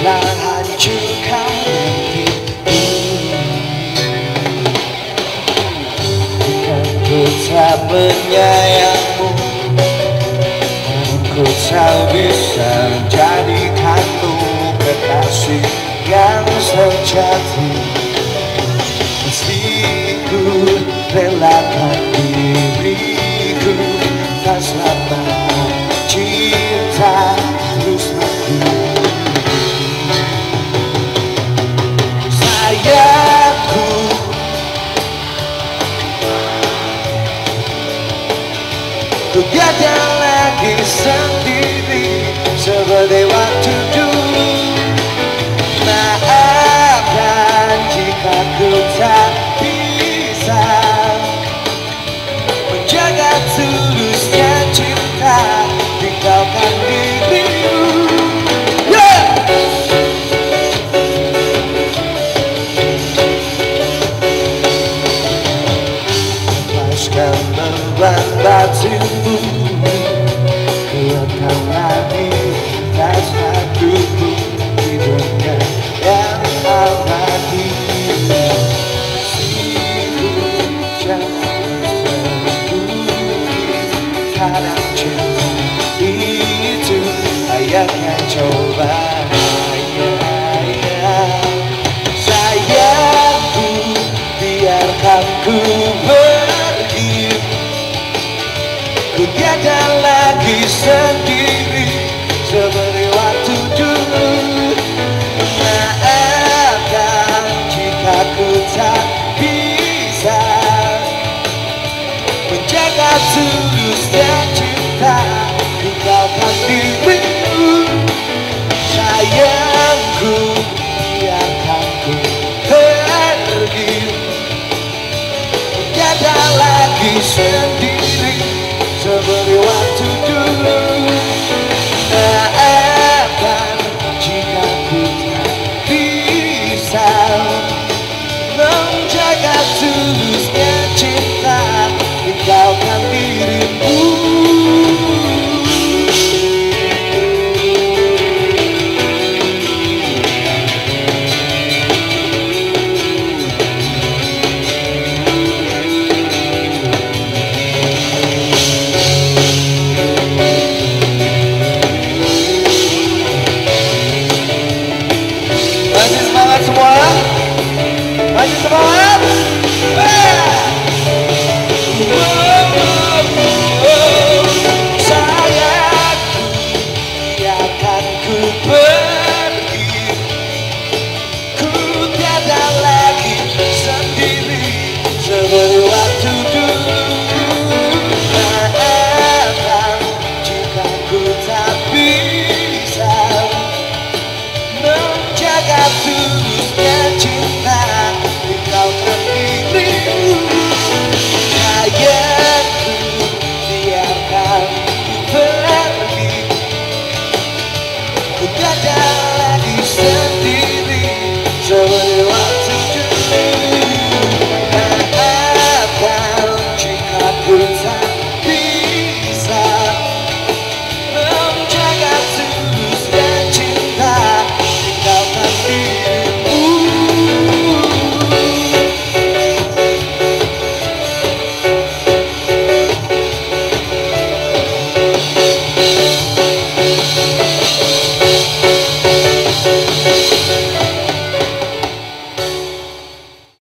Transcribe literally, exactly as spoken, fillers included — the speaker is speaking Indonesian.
tak hancurkan mimpiku. Bukan ku tak menyayangmu, ku tak bisa jadikanmu kekasih yang sejati. Meski ku relakan diriku, tak selamanya cinta terus mati. Sayangku, ku tiada lagi sendiri seperti waktu dulu. Maafkan jika ku tak bisa menjaga tulusnya cinta, tinggalkan dirimu. Yeah! Lepaskan beban batinmu, kuatkan lagi rasa tubuh di dunia yang abadi. Meskipun jauh terbukti kadang cinta itu layaknya coba. Sayangku, biarkan ku pergi, ku tiada lagi sendiri seperti waktu dulu. Maafkan jika ku tak bisa menjaga tulusnya cinta, tinggalkan dirimu. Sayangku, biarkan ku pergi, tiada lagi sendiri seperti waktu dulu. Maafkan jika ku tak bisa menjaga tulusnya cinta, tinggalkan dirimu. Masih semangat semua? Masih semangat? Sayangku, biarkan ku pergi, ku tiada lagi sendiri seperti waktu dulu. Maafkan jika ku tak bisa menjaga tulusnya cinta,